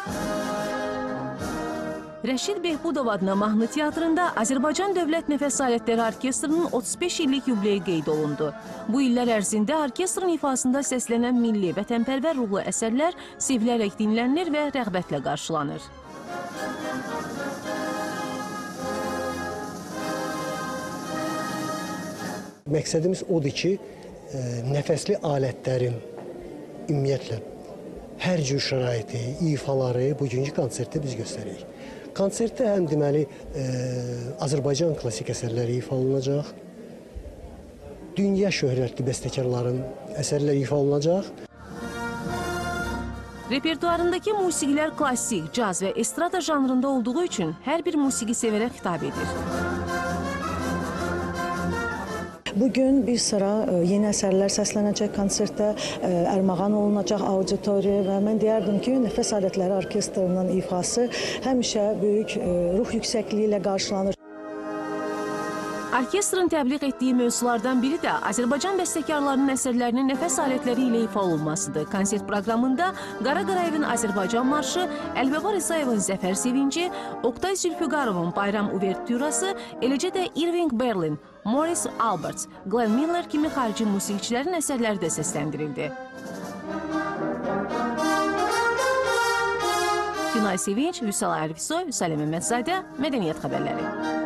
Rəşid Behbudov adına mahnı teatrında Azərbaycan Dövlət Nəfəs Alətləri Orkestrinin 35 illik yubileyi qeyd olundu. Bu illər ərzində orkestrın ifasında səslənən milli, vətənpərvər ruhlu əsərlər sevilərək dinlənir və rəğbətlə qarşılanır. Məqsədimiz odur ki, nəfəsli alətlərin ümumiyyətlə hər cür şəraiti, ifaları bugünkü konsertdə biz göstəririk. Konsertdə həm deməli Azərbaycan klassik əsərləri ifa olunacaq, dünya şöhrətli bəstəkarların əsərləri ifa olunacaq. Repertuarındakı musiqilər klassik, caz və estrada janrında olduğu üçün hər bir musiqi sevərə xitab edir. Bugün bir sıra yeni əsərlər səslənəcək konsertdə, ərmağan olunacaq auditoriya və mən deyərdim ki, Nəfəs Alətləri Orkestrinin ifası həmişə böyük ruh yüksəkliyi ilə qarşılanır. Orkestrın təbliğ etdiyi mövzulardan biri də Azərbaycan bəstəkarlarının əsərlərinin nəfəs alətləri ilə ifa olunmasıdır. Konsert proqramında Qara Qarayevin Azərbaycan marşı, Əlbəba Rısayevin Zəfər Sevinci, Oktay Zülfüqarovun Bayram Uvertürası, eləcə də Irving Berlin, Morris Alberts, Glenn Miller kimi xarici musiqiçilərin əsərləri də səsləndirildi. Günay Sevinç, Vüsal Arifsoy, Vüsal Məmmədzadə, Mədəniyyət xəbərləri.